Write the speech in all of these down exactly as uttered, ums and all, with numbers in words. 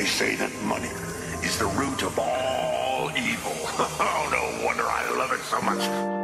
They say that money is the root of all evil. Oh, no wonder I love it so much.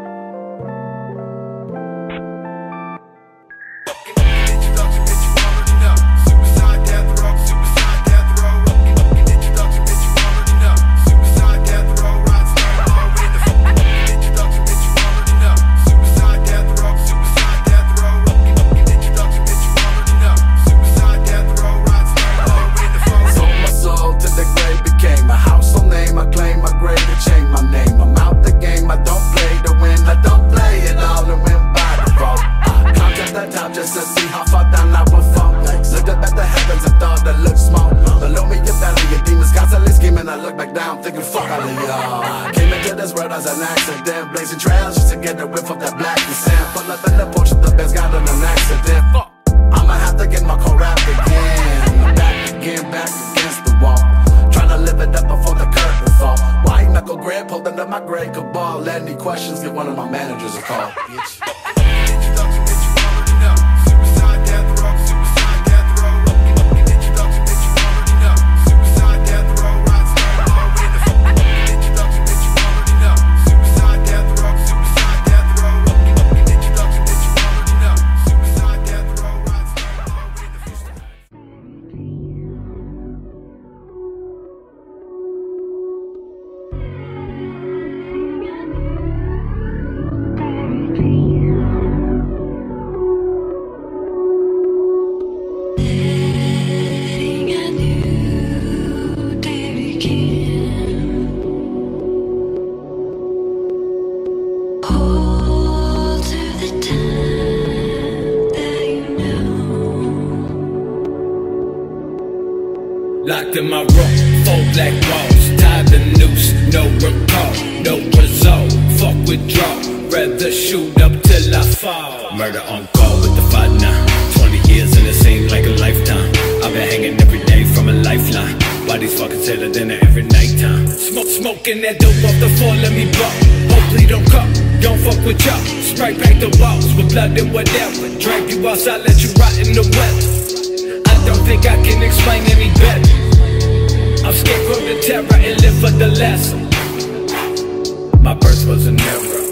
Thinking fuck all of y'all. Came into this world as an accident, blazing trails just to get the whiff of that black sand. Pull up in the Porsche, the best got in an accident. Fuck, I'ma have to get my core rap again. Back again, back against the wall, trying to live it up before the curtain fall. White knuckle grip, holding up my grey cabal. Any questions, give one of my managers a call, bitch. Locked in my room, four black walls, tied the noose, no recall, no result, fuck withdraw, rather shoot up till I fall. Murder on call with the five nine, twenty years and it seems like a lifetime. I've been hanging every day from a lifeline, bodies fucking till the dinner every nighttime. Smoke, smoking that dope off the floor, let me bump, hopefully don't come, don't fuck with y'all. Spray paint the walls with blood and whatever, drag you outside, let you rot in the weather. I don't think I can explain any better. I'm scared from the terror and live for the lesson. My birth was an error.